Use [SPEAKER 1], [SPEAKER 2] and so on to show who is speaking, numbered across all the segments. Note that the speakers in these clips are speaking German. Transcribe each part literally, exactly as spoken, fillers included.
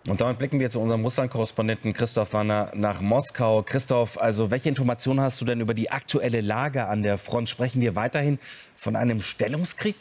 [SPEAKER 1] Und damit blicken wir zu unserem Russland-Korrespondenten Christoph Wanner nach Moskau. Christoph, also welche Informationen hast du denn über die aktuelle Lage an der Front? Sprechen wir weiterhin von einem Stellungskrieg?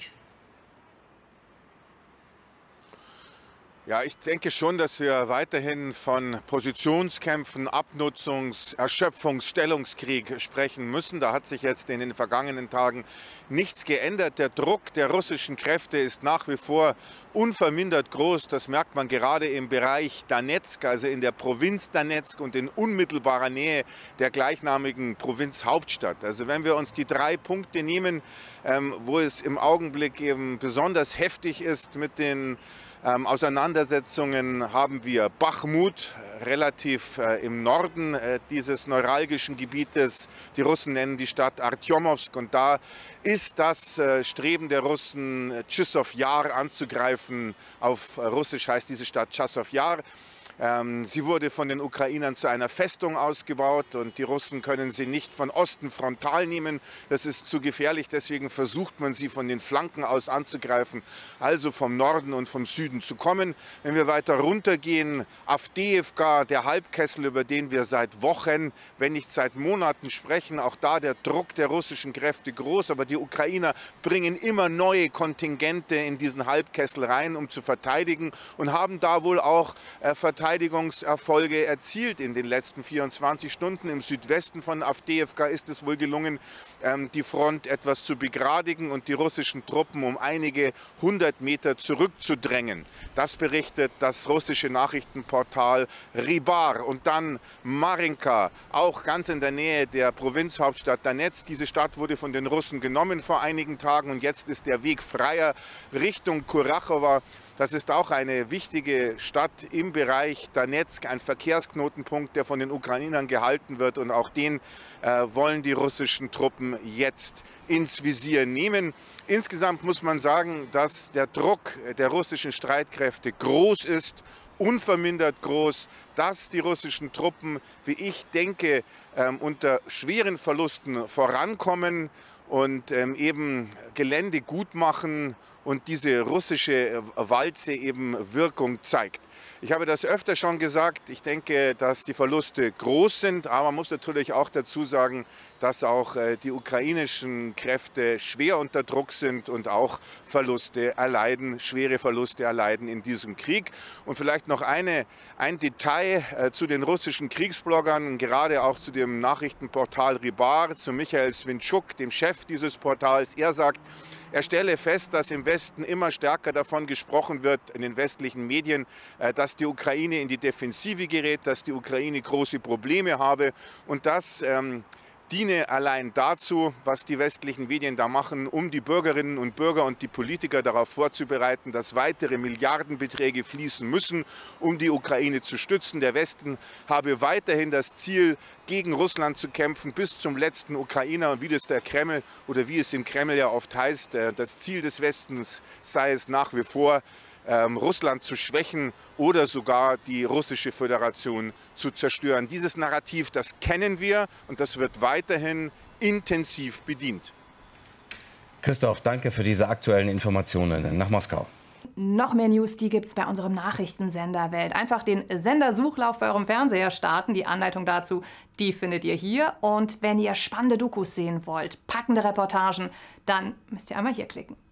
[SPEAKER 2] Ja, ich denke schon, dass wir weiterhin von Positionskämpfen, Abnutzungs-, Erschöpfungs-, Stellungskrieg sprechen müssen. Da hat sich jetzt in den vergangenen Tagen nichts geändert. Der Druck der russischen Kräfte ist nach wie vor unvermindert groß. Das merkt man gerade im Bereich Donezk, also in der Provinz Donezk und in unmittelbarer Nähe der gleichnamigen Provinzhauptstadt. Also wenn wir uns die drei Punkte nehmen, ähm, wo es im Augenblick eben besonders heftig ist mit den Ähm, Auseinandersetzungen, haben wir Bachmut, relativ äh, im Norden äh, dieses neuralgischen Gebietes. Die Russen nennen die Stadt Artjomowsk, und da ist das äh, Streben der Russen, äh, Chasov Yar anzugreifen. Auf äh, Russisch heißt diese Stadt Chasov Yar. Ähm, sie wurde von den Ukrainern zu einer Festung ausgebaut, und die Russen können sie nicht von Osten frontal nehmen. Das ist zu gefährlich, deswegen versucht man, sie von den Flanken aus anzugreifen, also vom Norden und vom Süden zu kommen. Wenn wir weiter runtergehen, Avdeevka, der Halbkessel, über den wir seit Wochen, wenn nicht seit Monaten sprechen, auch da der Druck der russischen Kräfte groß, aber die Ukrainer bringen immer neue Kontingente in diesen Halbkessel rein, um zu verteidigen, und haben da wohl auch äh, Verteidigungserfolge erzielt in den letzten vierundzwanzig Stunden. Im Südwesten von Avdeevka ist es wohl gelungen, die Front etwas zu begradigen und die russischen Truppen um einige hundert Meter zurückzudrängen. Das berichtet das russische Nachrichtenportal Rybar. Und dann Marinka, auch ganz in der Nähe der Provinzhauptstadt Donezk. Diese Stadt wurde von den Russen genommen vor einigen Tagen, und jetzt ist der Weg freier Richtung Kurachowa. Das ist auch eine wichtige Stadt im Bereich Donezk, ein Verkehrsknotenpunkt, der von den Ukrainern gehalten wird, und auch den äh, wollen die russischen Truppen jetzt ins Visier nehmen. Insgesamt muss man sagen, dass der Druck der russischen Streitkräfte groß ist, unvermindert groß, dass die russischen Truppen, wie ich denke, ähm, unter schweren Verlusten vorankommen und ähm, eben Gelände gut machen und diese russische Walze eben Wirkung zeigt. Ich habe das öfter schon gesagt, ich denke, dass die Verluste groß sind, aber man muss natürlich auch dazu sagen, dass auch äh, die ukrainischen Kräfte schwer unter Druck sind und auch Verluste erleiden, schwere Verluste erleiden in diesem Krieg. Und vielleicht noch eine, ein Detail äh, zu den russischen Kriegsbloggern, gerade auch zu dem Nachrichtenportal Rybar, zu Michael Swinchuk, dem Chef dieses Portals. Er sagt, er stelle fest, dass im Westen immer stärker davon gesprochen wird, in den westlichen Medien, dass die Ukraine in die Defensive gerät, dass die Ukraine große Probleme habe, und das ähm, diene allein dazu, was die westlichen Medien da machen, um die Bürgerinnen und Bürger und die Politiker darauf vorzubereiten, dass weitere Milliardenbeträge fließen müssen, um die Ukraine zu stützen. Der Westen habe weiterhin das Ziel, gegen Russland zu kämpfen, bis zum letzten Ukrainer. Und wie das der Kreml oder wie es im Kreml ja oft heißt, das Ziel des Westens sei es nach wie vor, Ähm, Russland zu schwächen oder sogar die russische Föderation zu zerstören. Dieses Narrativ, das kennen wir, und das wird weiterhin intensiv bedient.
[SPEAKER 1] Christoph, danke für diese aktuellen Informationen nach Moskau.
[SPEAKER 3] Noch mehr News, die gibt es bei unserem Nachrichtensender Welt. Einfach den Sendersuchlauf bei eurem Fernseher starten. Die Anleitung dazu, die findet ihr hier. Und wenn ihr spannende Dokus sehen wollt, packende Reportagen, dann müsst ihr einmal hier klicken.